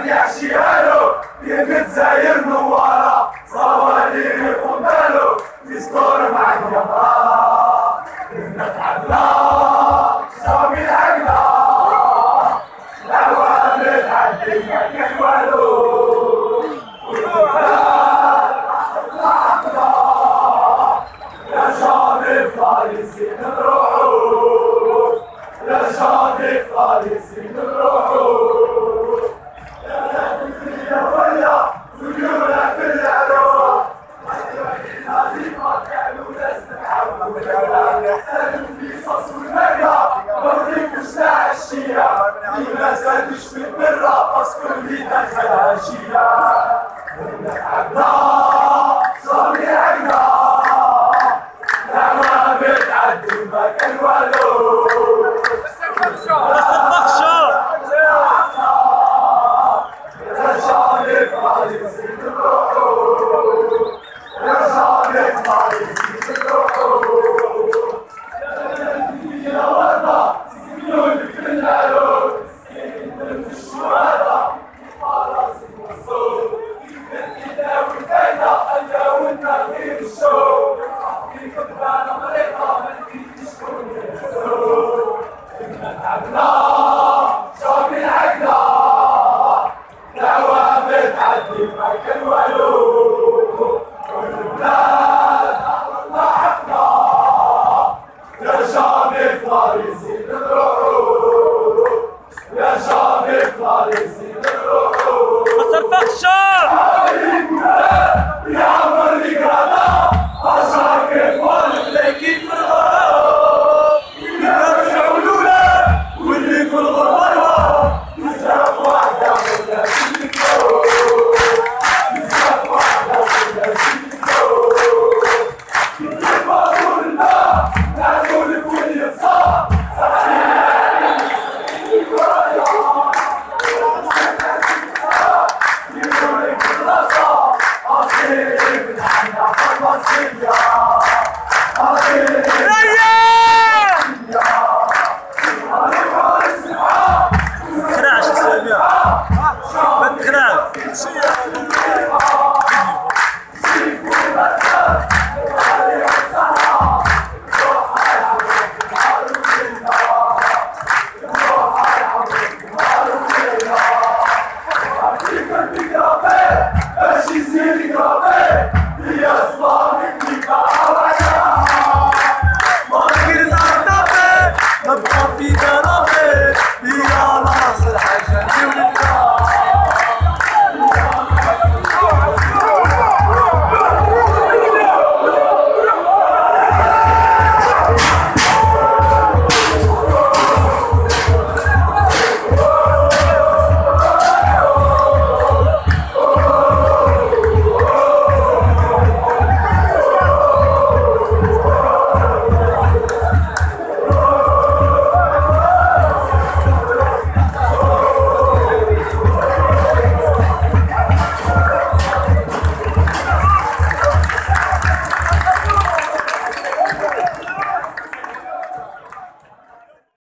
يحشيها له كلمة زاير نوارة صوالير قباله في سطور مع الجماعة نتعدى شامي العقلة العوامل عدي ما كان والو يا شامي فارسي نروحو يا شامي فارسي نروحو ما زادش في البرة باسكو اللي دخلها شيا عنا صامي عنا دعوة بتعدي ما كان والو يا شامي فارسي نروحو يا شامي فارسي نروحو يا ورده سكنوني في العلوم الشهداء خلاص الوصول الإله والفايدة أنا والنغير الشوق في كبرانة مريضة ما نجيش كل الحسود نتعبنا شامي العقلة دعوة بتعدي ما كان والو كل البلاد الله حقنا يا شامي فارسي نروحو يا شامي فارسي نروحو ما تصرفقش يا عمر اللي قرانا عشان كيف والفلاكين في الغرام يرجعوا الولاد واللي في الغربة بزاف واحدة ولا سيدو بزاف واحدة ولا سيدو كيف بقول لنا نعمل لك واللي صار تخرعش السابع ما تخرعش